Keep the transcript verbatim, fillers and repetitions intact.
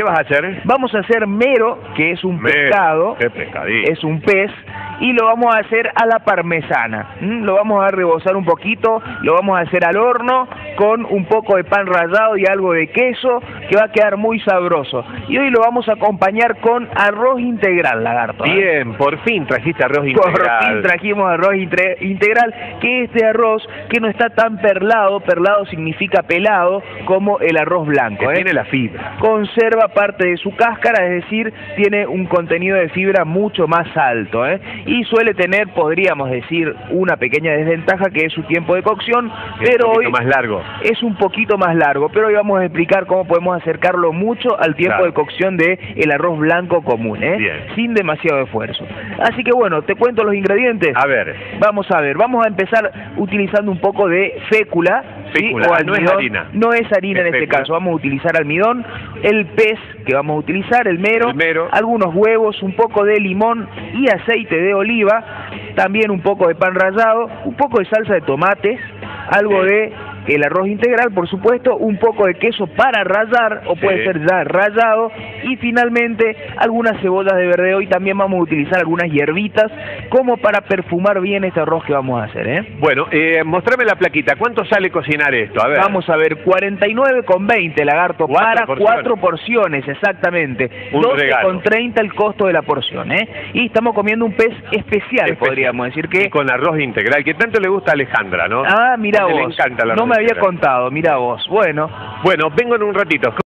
¿Qué vas a hacer? Vamos a hacer mero, que es un Mero, pescado, qué pescadito. es un pez, y lo vamos a hacer a la parmesana. ¿Mm? Lo vamos a rebozar un poquito, lo vamos a hacer al horno con un poco de pan rallado y algo de queso, que va a quedar muy sabroso. Y hoy lo vamos a acompañar con arroz integral, Lagarto. ¿eh? Bien, por fin trajiste arroz Por integral. fin trajimos arroz intre- integral, que este arroz que no está tan perlado, perlado significa pelado, como el arroz blanco. Que ¿eh? tiene la fibra. Conserva parte de su cáscara, es decir, tiene un contenido de fibra mucho más alto, ¿eh? Y suele tener, podríamos decir, una pequeña desventaja, que es su tiempo de cocción, Que es pero un hoy poquito más largo. es un poquito más largo, pero hoy vamos a explicar cómo podemos acercarlo mucho al tiempo Claro. de cocción de el arroz blanco común, ¿eh? Bien. Sin demasiado esfuerzo. Así que bueno, te cuento los ingredientes. A ver. Vamos a ver, vamos a empezar utilizando un poco de fécula, ¿sí? Fécula, o ah, no es almidón. harina. No es harina Es en este fécula. caso, vamos a utilizar almidón, el pez que vamos a utilizar, el mero, El mero. algunos huevos, un poco de limón y aceite de oliva, también un poco de pan rallado, un poco de salsa de tomates, algo Sí. de el arroz integral, por supuesto, un poco de queso para rallar, o puede Sí. ser ya rallado, y finalmente algunas cebollas de verdeo, y también vamos a utilizar algunas hierbitas como para perfumar bien este arroz que vamos a hacer, ¿eh? Bueno, eh, mostrame la plaquita. ¿Cuánto sale cocinar esto? A ver. Vamos a ver, cuarenta y nueve con veinte, Lagarto, Cuatro para porciones. cuatro porciones, exactamente. Un doce regalo. con treinta el costo de la porción, ¿eh? Y estamos comiendo un pez especial, Especial. podríamos decir que... Y con arroz integral, que tanto le gusta a Alejandra, ¿no? Ah, mira Porque vos, le encanta el arroz no me había integral. contado, mira vos. Bueno, Bueno, vengo en un ratito.